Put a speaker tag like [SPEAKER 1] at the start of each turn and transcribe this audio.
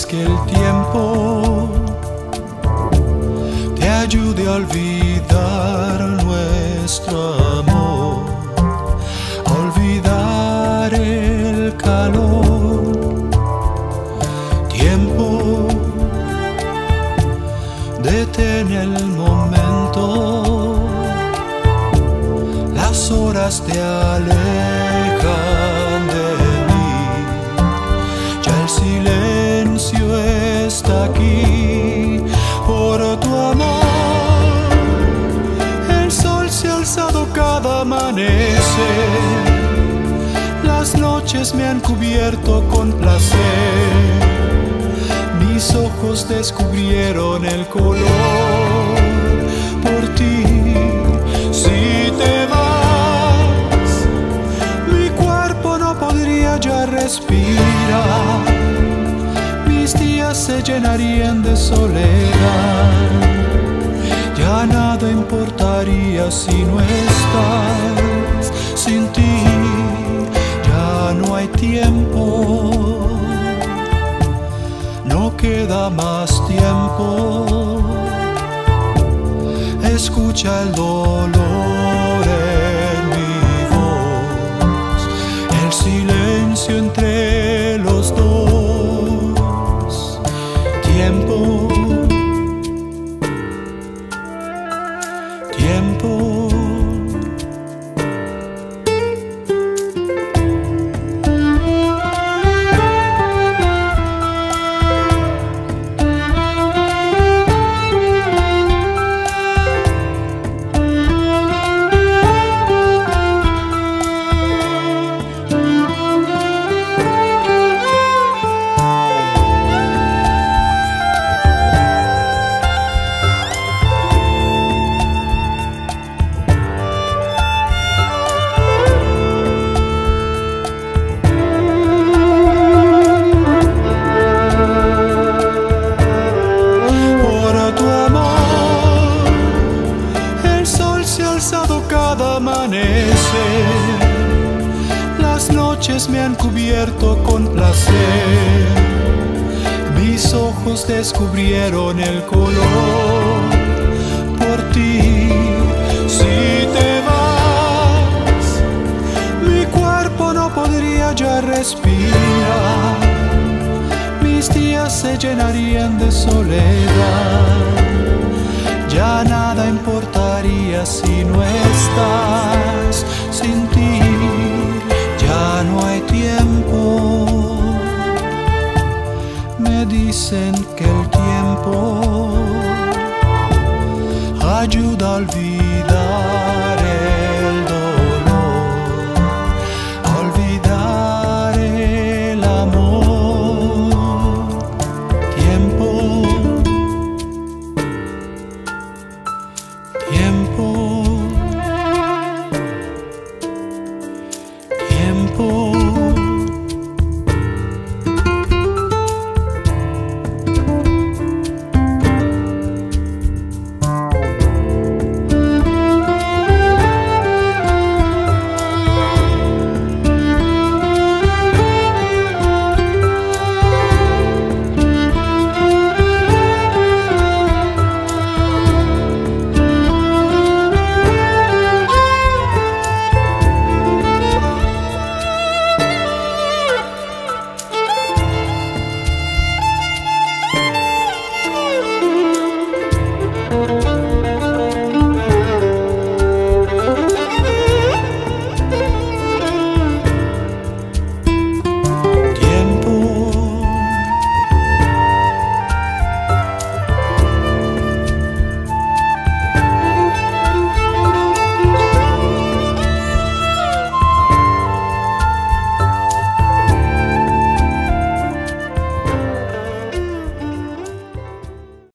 [SPEAKER 1] dejes que el tiempo te ayude a olvidar nuestro amor, a olvidar el calor. Tiempo, detén el momento, las horas te alejan de mí, ya el silencio está aquí por tu amor. El sol se ha alzado cada amanecer, las noches me han cubierto con placer, mis ojos descubrieron el color por ti. Si te vas, mi cuerpo no podría ya respirar, mis días se llenarían de soledad, ya nada importaría si no estás. Sin ti ya no hay tiempo, no queda más tiempo. Escucha el dolor en mi voz, el silencio entre los dos. Tiempo, tiempo. Cada amanecer, las noches me han cubierto con placer, mis ojos descubrieron el color por ti. Si te vas, mi cuerpo no podría ya respirar, mis días se llenarían de soledad, ya nada importaría si no estás. Sin ti ya no hay tiempo. Me dicen que el tiempo ayuda a olvidar